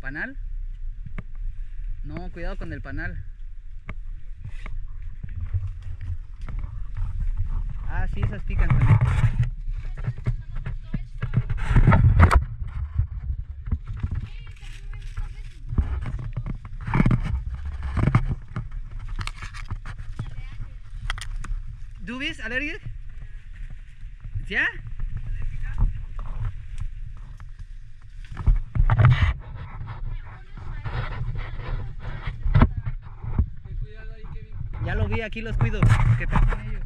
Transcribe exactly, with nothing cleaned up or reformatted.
¿Panal? No, cuidado con el panal. Ah, sí, esas pican también. Du bist allergisch? Ja? Ya lo vi, aquí los cuido. ¿Qué pasa con ellos?